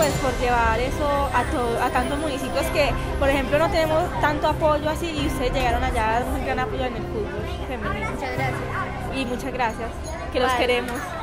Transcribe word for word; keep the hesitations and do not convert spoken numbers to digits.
pues por llevar eso a, todo, a tantos municipios que, por ejemplo, no tenemos tanto apoyo así y ustedes llegaron allá a dar un gran apoyo en el fútbol femenino. Muchas gracias. Y muchas gracias, que los Bye. queremos.